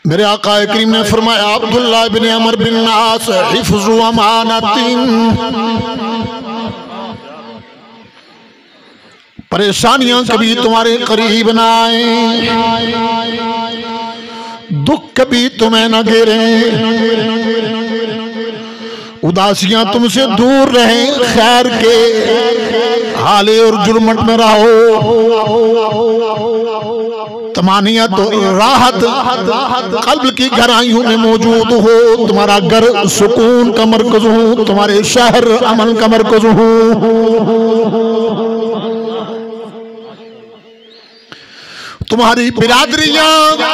मेरे आका करीम ने फरमाया अब्दुल्लाह बिन अमर बिन नास हिफ्ज़ु अमानतिन, परेशानियां कभी तुम्हारे करीब ना आए, दुख कभी तुम्हें न घेरे, उदासियां तुमसे दूर रहे, खैर के हाले और जुर्मट में रहो। तमानियत राहत कल्ब की गहराइयों में मौजूद हो, तुम्हारा घर सुकून का मरकज हो, तुम्हारे शहर अमन का मरकज हो। तुम्हारी बिरादरियां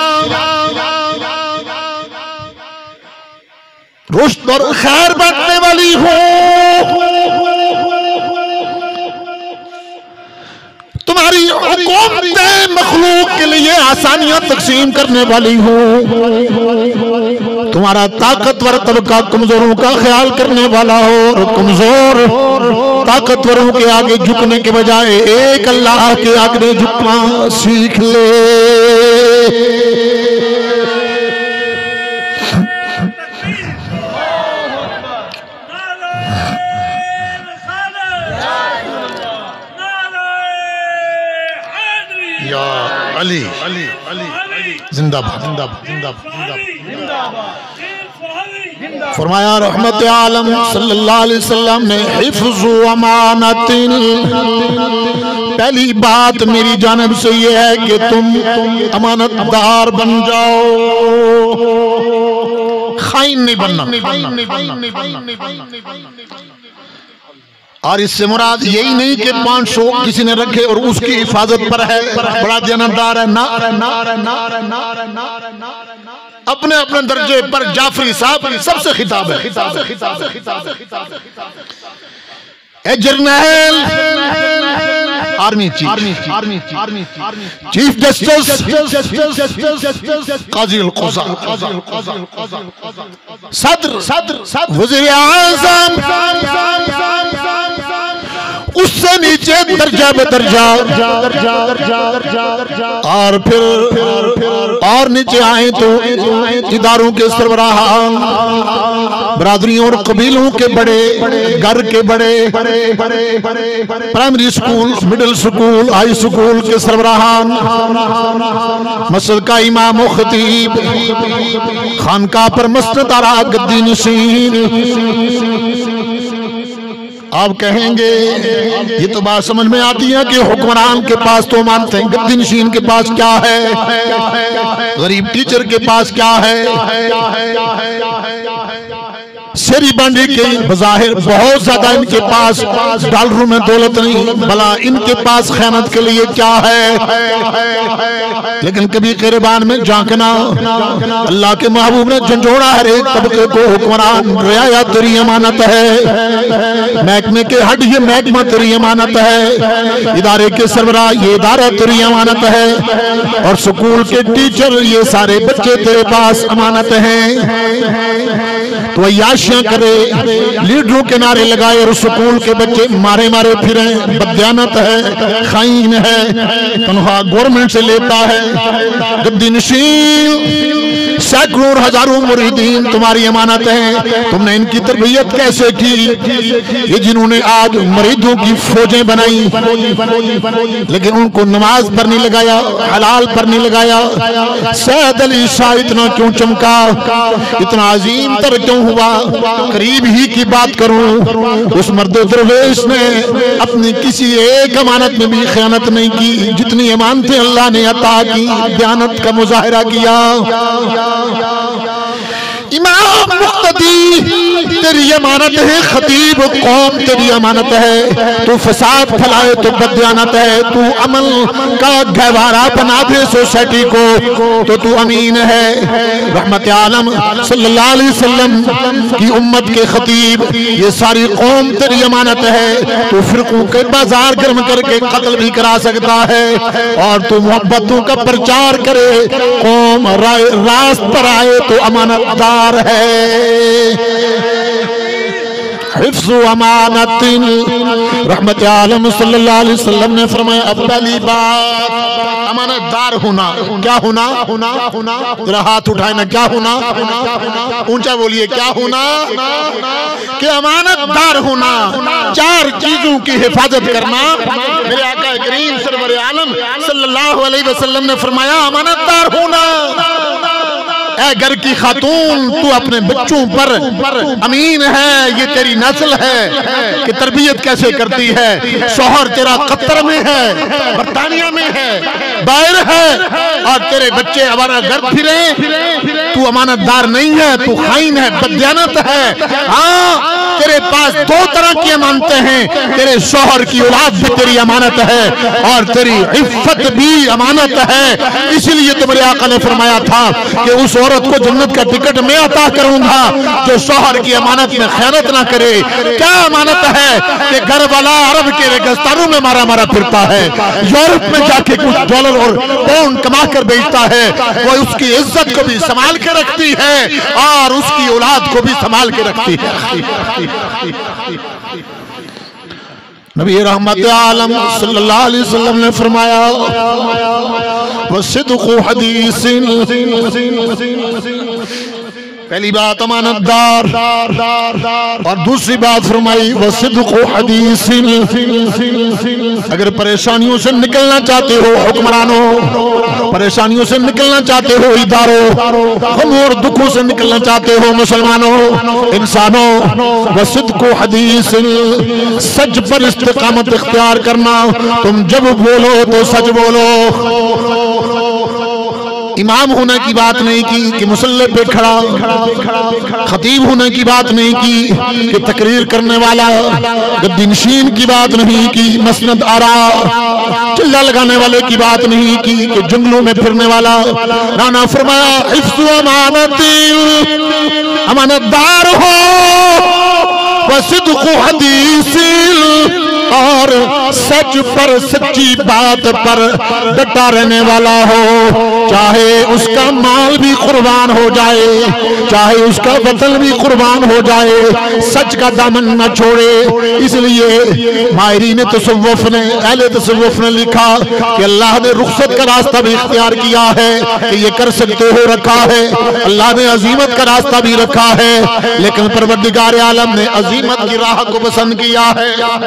रुश्त और खैर बांटने वाली हो, तुम्हारी हुकूमतें मखलूक के लिए आसानियां तकसीम करने वाली हो, तुम्हारा ताकतवर तबका कमजोरों का ख्याल करने वाला हो, और कमजोर ताकतवरों के आगे झुकने के बजाय एक अल्लाह के आगे झुकना सीख ले। या अली अली अली जिंदाबाद जिंदाबाद जिंदाबाद जिंदाबाद। फरमाया रहमत आलम सल्लल्लाहु अलैहि वसल्लम ने हिफ्ज़ु अमानतिन, पहली बात मेरी जानिब से ये है कि तुम अमानतदार बन जाओ, खाइन नहीं बनना। और इससे मुराद यही नहीं कि 500 किसी ने रखे और उसकी हिफाजत पर है, बड़ा जानदार है, ना अपने अपने दर्जे पर जाफरी साहब सबसे खिताब है। ए जर्नल आर्मी चीफ जस्टिस काजी अल-क़ज़ा, सदर वज़ीर आज़म, उससे नीचे दर्जा बदर्जा, और फिर और नीचे आए तो इदारों के सरबराहान, बरादरियों और कबीलों के बड़े, घर के बड़े, primary school, middle school, high school के सरबराहान, मस्जिद का इमाम व खतीब, खानका पर मस्जिद आरा गद्दी नशीन। आप कहेंगे ये तो बात समझ में आती है कि हुक्मरान के पास तो मानते हैं, गद्दी नशीन के पास क्या है, गरीब टीचर के पास क्या है, शेरी बांडी के बज़ाहिर बहुत ज्यादा इनके पास डॉलरों में दौलत नहीं, भला इनके पास खयानत के लिए क्या है। लेकिन कभी क़िरबान में झांकना, अल्लाह के महबूब ने झंझोड़ा हर एक तबके को, हुक्मरान रियाया तेरी अमानत है, महकमे के हड ये महकमा तेरी अमानत है, इदारे के सरबराह ये इदारा तेरी अमानत है, और स्कूल के टीचर ये सारे बच्चे तेरे पास अमानत हैं। तो याशियां करे, लीडरों के नारे लगाए और स्कूल के बच्चे मारे मारे फिरे, बदयानत है, खाइन है, तनख्वाह गवर्नमेंट से लेता है, गद्दी नशीन, सैकड़ों और हजारों मुरीदीन तुम्हारी अमानत है। तुमने इनकी तरबियत कैसे की, ये जिन्होंने आज मरीदों की फौजें बनाई, लेकिन उनको नमाज पर नहीं लगाया, हलाल पर नहीं लगाया। सैयद अली शाह इतना क्यों चमका, इतना अजीम तर क्यों हुआ। करीब ही की बात करूं, उस मर्द दरवेश ने अपनी किसी एक अमानत में भी खयानत नहीं की, जितनी अमानतें अल्लाह ने अता की, दयानत का मुजाहिरा किया। इमाम मुक्तदी तेरी अमानत है, खतीब कौम तेरी अमानत है, तू फसाद फैलाए तो बदयानत है, तू अमल का गहवारा बना दे सोसाइटी को तो तू अमीन है। रहमत आलम सल्लल्लाहु अलैहि वसल्लम की उम्मत के खतीब, ये सारी कौम तेरी अमानत है, तू फिरकों के बाजार गर्म करके कत्ल भी करा सकता है, और तू मोहब्बतों का प्रचार करे, कौम रास्त पर आए तो अमानतदार है। हिफ्ज़ु अमानतिन। रहमत आलम सल्लल्लाहु अलैहि वसल्लम ने फरमाया अब पहली बात अमानतदार होना। क्या होना? जरा हाथ उठाए ना, क्या होना? ऊंचा बोलिए, क्या होना? कि अमानतदार होना। चार चीजों की हिफाजत करना। मेरे आका करीम सरवर आलम सल्लल्लाहु अलैहि वसल्लम ने फरमाया अमानतदार होना। ऐ घर की खातून, तू अपने बच्चों पर अमीन है, ये तेरी नस्ल है कि तरबियत कैसे करती है। शौहर तेरा कतर में है, बरतानिया में है, बाहर है, और तेरे बच्चे हमारा घर फिरे, तू अमानतदार नहीं है, तू खाइन है, बदयानत है। हाँ, तेरे पास दो तरह की अमानतें हैं, तेरे शौहर की औलाद भी तेरी अमानत है और तेरी इफ्फत भी अमानत है। इसीलिए तो मेरे आका ने फरमाया था कि उस औरत को जन्नत का टिकट मैं अता करूंगा जो शौहर की अमानत में खयानत ना करे। क्या अमानत है कि घर वाला अरब के रेगिस्तानों में मारा मारा फिरता है, यूरोप में जाके कुछ डॉलर और पाउंड कमा कर बेचता है, वो उसकी इज्जत को भी संभाल के रखती है और उसकी औलाद को भी संभाल के रखती है। नबी रहमत आलम सल्लल्लाहु अलैहि वसल्लम ने फरमाया वसिद्क़ु हदीसिन। पहली बात अमानतदार, और दूसरी बात फरमाई वसिद्क़ु हदीसिन। अगर परेशानियों से निकलना चाहते हो हुक्मरानों, परेशानियों से निकलना चाहते हो इदारों, गम और दुखों से निकलना चाहते हो मुसलमानों, इंसानों, वसिद्क़ु हदीसिन, सच पर इस्तिकामत इख्तियार करना। तुम जब बोलो तो सच बोलो। इमाम होने की बात नहीं की कि मुसल्ले पे खड़ा, खतीब होने की बात नहीं की कि तकरीर करने वाला, गद्दीनशीन की बात नहीं की, मसनद आरा चिल्ला लगाने वाले की बात नहीं की कि जंगलों में फिरने वाला। नाना फरमाया हिफ्ज़ु अमानतिन, अमानतदार हो, वसिद्क़ु हदीसिन, और सच पर सच्ची बात पर डटा रहने वाला हो। चाहे उसका माल भी कुर्बान हो जाए, चाहे उसका वतन भी कुर्बान हो जाए, सच का दामन न छोड़े। इसलिए माहिरीन तसव्वुफ ने, अहले तसव्वुफ ने लिखा कि अल्लाह ने रुखसत का रास्ता भी इख्तियार किया है कि ये कर सकते हो, रखा है। अल्लाह ने अजीमत का रास्ता भी रखा है, लेकिन परवरदिगार आलम ने अजीमत की राह को पसंद किया है।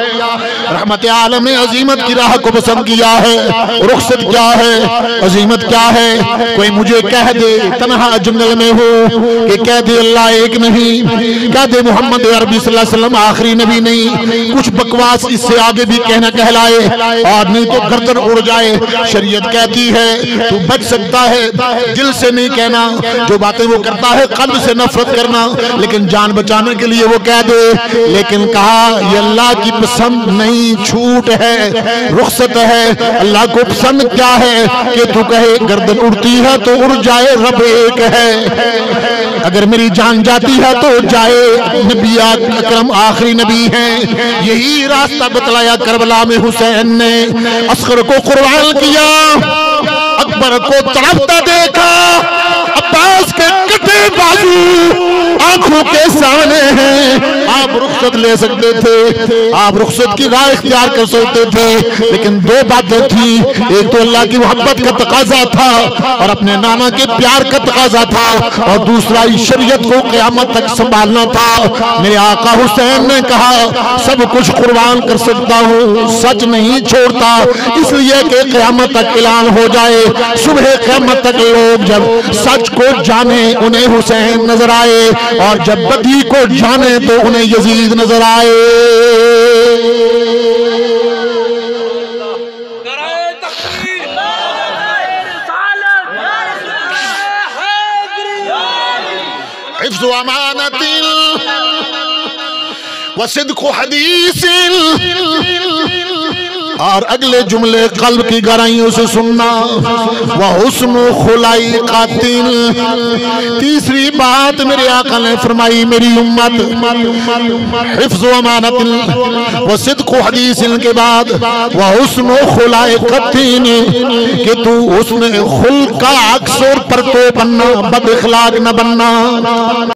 रहमत आलम ने अजीमत की राह को पसंद किया है। रुखसत क्या है, अजीमत क्या है? कोई मुझे कह दे तन्हा जंगल में हो कि कह दे अल्लाह एक नहीं, कह दे मोहम्मद अरबी सल्लल्लाहु अलैहि वसल्लम आखिरी नबी नहीं, कुछ बकवास इससे आगे भी कहना कहलाए और नहीं तो गर्दन उड़ जाए। शरीयत कहती है तू बच सकता है, दिल से नहीं कहना, जो बातें वो करता है कल्ब से नफरत करना, लेकिन जान बचाने के लिए वो कह दे। लेकिन कहा ये अल्लाह की पसंद नहीं, छूट है, रुखसत है। अल्लाह को पसंद क्या है कि तू कहे गर्दन उड़ती है तो उड़ जाए, रब एक है। अगर मेरी जान जाती है तो जाए, नबी अकरम आखिरी नबी हैं। यही रास्ता बतलाया करबला में हुसैन ने। असगर को कुर्बान किया, अकबर को तड़पता देखा, अब्बास के कटे बाजू आंखों के सामने हैं। आप रुखसत ले सकते थे, आप रुखसत की राह इख्तियार कर सकते थे, लेकिन दो बातें थी। एक तो अल्लाह की मोहब्बत का तकाजा था और अपने नाना के प्यार का तकाजा था, और दूसरा शरीयत को क़यामत तक संभालना था। मेरे आका हुसैन ने कहा सब कुछ कुर्बान कर सकता हूँ, सच नहीं छोड़ता, इसलिए कि क़यामत तक ऐलान हो जाए। सुबह क़यामत तक लोग जब सच को जाने उन्हें हुसैन नजर आए, और जब बदी को जाने तो उन्हें यजीद नजर आए। हिफ्ज़ु अमानतिन व सिद्क़ु हदीसिन, और अगले जुमले कल्ब की गहराइयों से सुनना। वह हुस्न खुलाइक़तिन, तीसरी बात मेरे आका ने फरमाई मेरी उम्मत हिफ्ज़ु अमानतिन व सिद्क़ु हदीसिन के बाद वह हुस्न खुलाइक़तिन, कि तू हुस्न खुल्क़ का अक्स और परतो बनना, बद इख़लाक़ न बनना।